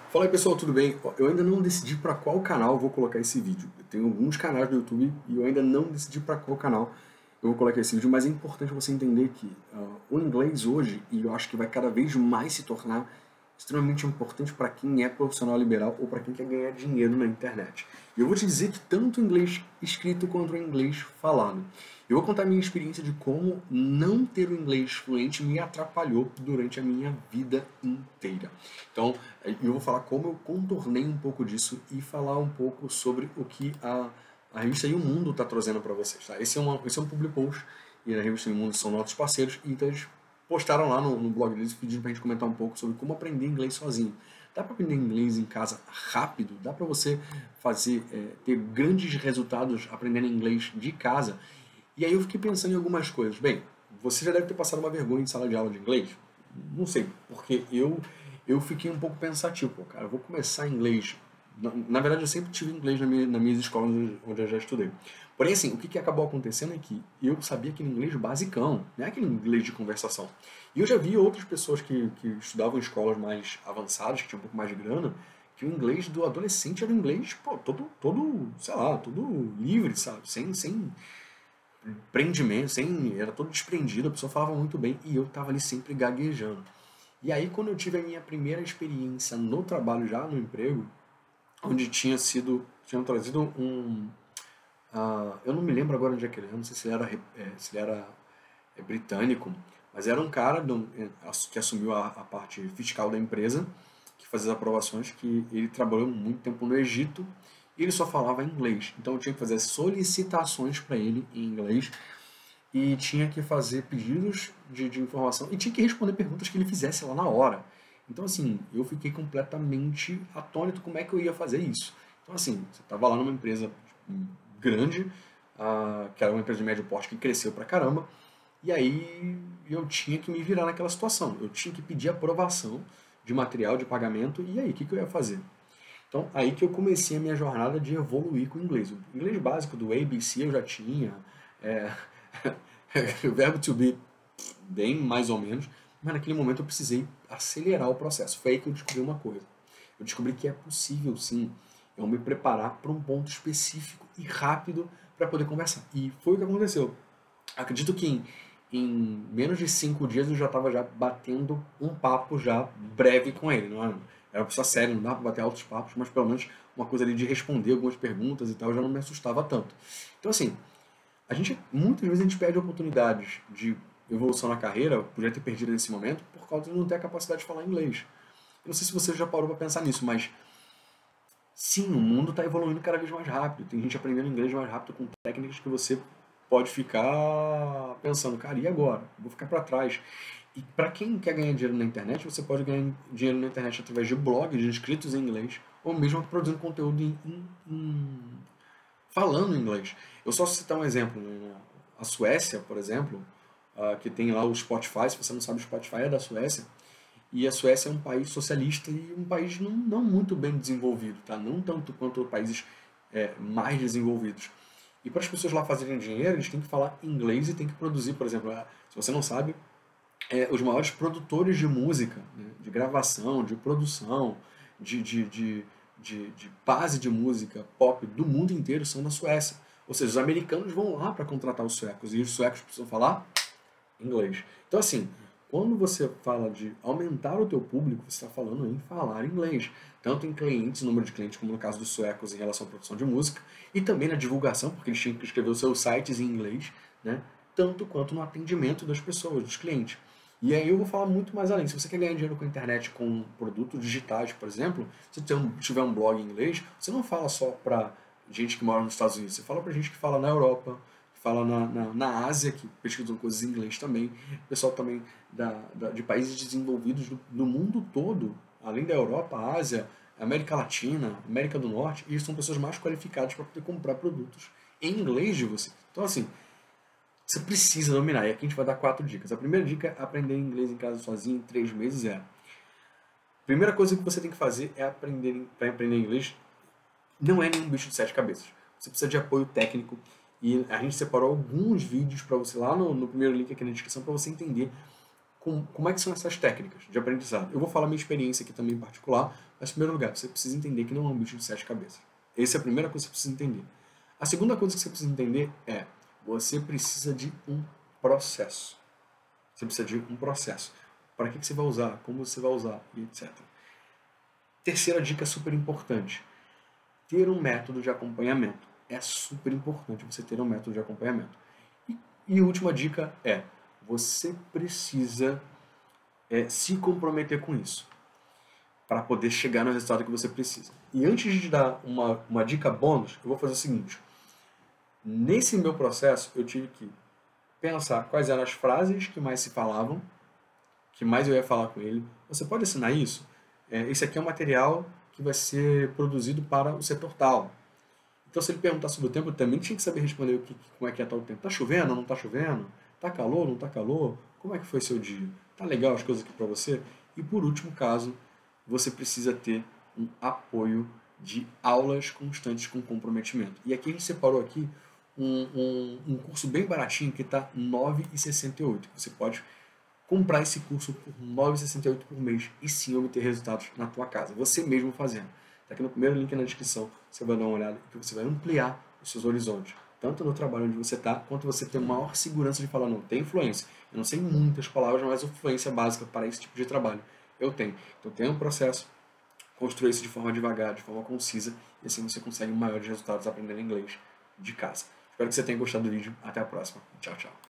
Fala aí pessoal, tudo bem? Ó, eu ainda não decidi para qual canal eu vou colocar esse vídeo. Eu tenho alguns canais do YouTube e eu ainda não decidi para qual canal eu vou colocar esse vídeo, mas é importante você entender que o inglês hoje, e eu acho que vai cada vez mais se tornar extremamente importante para quem é profissional liberal ou para quem quer ganhar dinheiro na internet. E eu vou te dizer que tanto o inglês escrito quanto o inglês falado. Eu vou contar a minha experiência de como não ter o inglês fluente me atrapalhou durante a minha vida inteira. Então, eu vou falar como eu contornei um pouco disso e falar um pouco sobre o que a revista E o Mundo está trazendo para vocês. Tá? Esse é um public post e a revista E o Mundo são nossos parceiros, então eles postaram lá no blog deles pedindo para a gente comentar um pouco sobre como aprender inglês sozinho. Dá para aprender inglês em casa rápido? Dá para você ter grandes resultados aprendendo inglês de casa? E aí eu fiquei pensando em algumas coisas. Bem, você já deve ter passado uma vergonha em sala de aula de inglês? Não sei, porque eu fiquei um pouco pensativo. Pô, cara, eu vou começar inglês. Na verdade, eu sempre tive inglês nas minhas escolas onde eu já estudei. Porém, assim, o que acabou acontecendo é que eu sabia aquele inglês basicão, não é aquele inglês de conversação. E eu já vi outras pessoas que estudavam em escolas mais avançadas, que tinham um pouco mais de grana, que o inglês do adolescente era um inglês, pô, todo, sei lá, todo livre, sabe? Sem prendimento, era todo desprendido, a pessoa falava muito bem e eu tava ali sempre gaguejando. E aí, quando eu tive a minha primeira experiência no trabalho, já no emprego, onde tinham trazido eu não me lembro agora onde é que ele era, não sei se ele era britânico, mas era um cara que assumiu a parte fiscal da empresa, que fazia as aprovações, que ele trabalhou muito tempo no Egito e ele só falava inglês. Então eu tinha que fazer solicitações para ele em inglês e tinha que fazer pedidos de informação e tinha que responder perguntas que ele fizesse lá na hora. Então, assim, eu fiquei completamente atônito como é que eu ia fazer isso. Então, assim, você estava lá numa empresa grande, que era uma empresa de médio porte que cresceu pra caramba, e aí eu tinha que me virar naquela situação. Eu tinha que pedir aprovação de material de pagamento, e aí, o que eu ia fazer? Então, aí que eu comecei a minha jornada de evoluir com o inglês. O inglês básico do ABC eu já tinha, é, o verbo to be bem mais ou menos, mas naquele momento eu precisei acelerar o processo. Foi aí que eu descobri uma coisa. Eu descobri que é possível, sim, eu me preparar para um ponto específico e rápido para poder conversar. E foi o que aconteceu. Acredito que em menos de 5 dias eu já estava já batendo um papo já breve com ele. Não era uma pessoa séria, não dava para bater altos papos, mas pelo menos uma coisa ali de responder algumas perguntas e tal, já não me assustava tanto. Então assim, muitas vezes a gente perde oportunidades de evolução na carreira, podia ter perdido nesse momento, por causa de não ter a capacidade de falar inglês. Eu não sei se você já parou para pensar nisso, mas sim, o mundo está evoluindo cada vez mais rápido. Tem gente aprendendo inglês mais rápido com técnicas que você pode ficar pensando, cara, e agora? Eu vou ficar para trás. E para quem quer ganhar dinheiro na internet, você pode ganhar dinheiro na internet através de blogs, de inscritos em inglês, ou mesmo produzindo conteúdo falando inglês. Eu só citar um exemplo, né? A Suécia, por exemplo, que tem lá o Spotify, se você não sabe, o Spotify é da Suécia, e a Suécia é um país socialista e um país não muito bem desenvolvido, tá? Não tanto quanto países mais desenvolvidos. E para as pessoas lá fazerem dinheiro, eles têm que falar inglês e têm que produzir, por exemplo, se você não sabe, os maiores produtores de música, né? De gravação, de produção, de base de música pop do mundo inteiro são da Suécia. Ou seja, os americanos vão lá para contratar os suecos e os suecos precisam falar inglês. Então, assim, quando você fala de aumentar o teu público, você está falando em falar inglês. Tanto em clientes, número de clientes, como no caso dos suecos em relação à produção de música, e também na divulgação, porque eles tinham que escrever os seus sites em inglês, né? Tanto quanto no atendimento das pessoas, dos clientes. E aí eu vou falar muito mais além. Se você quer ganhar dinheiro com a internet, com produtos digitais, por exemplo, se você tiver um blog em inglês, você não fala só para gente que mora nos Estados Unidos, você fala para gente que fala na Europa, que fala na Ásia, que pesquisam coisas em inglês também, pessoal também de países desenvolvidos do mundo todo, além da Europa, Ásia, América Latina, América do Norte, e são pessoas mais qualificadas para poder comprar produtos em inglês de você. Então, assim, você precisa dominar. E aqui a gente vai dar 4 dicas. A primeira dica é aprender inglês em casa sozinho em 3 meses. A primeira coisa que você tem que fazer é aprender inglês. Não é nenhum bicho de 7 cabeças. Você precisa de apoio técnico. E a gente separou alguns vídeos para você lá no primeiro link aqui na descrição para você entender como é que são essas técnicas de aprendizado? Eu vou falar minha experiência aqui também em particular, mas em primeiro lugar, você precisa entender que não é um bicho de 7 cabeças. Essa é a primeira coisa que você precisa entender. A segunda coisa que você precisa entender é, você precisa de um processo. Você precisa de um processo. Para que você vai usar, como você vai usar, e etc. Terceira dica super importante. Ter um método de acompanhamento. É super importante você ter um método de acompanhamento. E a última dica é, você precisa se comprometer com isso para poder chegar no resultado que você precisa. E antes de dar uma dica bônus, eu vou fazer o seguinte. Nesse meu processo, eu tive que pensar quais eram as frases que mais se falavam, que mais eu ia falar com ele. Você pode assinar isso? Esse aqui é um material que vai ser produzido para o setor tal. Então, se ele perguntar sobre o tempo, eu também tinha que saber responder como é que está o tempo. Está chovendo ou não está chovendo? Está calor ou não está calor? Como é que foi seu dia? Está legal as coisas aqui para você? E por último caso, você precisa ter um apoio de aulas constantes com comprometimento. E aqui a gente separou aqui um curso bem baratinho que está R$ 9,68. Você pode comprar esse curso por R$ 9,68 por mês e sim obter resultados na tua casa, você mesmo fazendo. Está aqui no primeiro link na descrição, você vai dar uma olhada e você vai ampliar os seus horizontes, tanto no trabalho onde você está, quanto você ter maior segurança de falar, não, tem influência. Eu não sei muitas palavras, mas influência básica para esse tipo de trabalho eu tenho. Então tem um processo, construa isso de forma devagar, de forma concisa, e assim você consegue maiores resultados aprendendo inglês de casa. Espero que você tenha gostado do vídeo. Até a próxima. Tchau, tchau.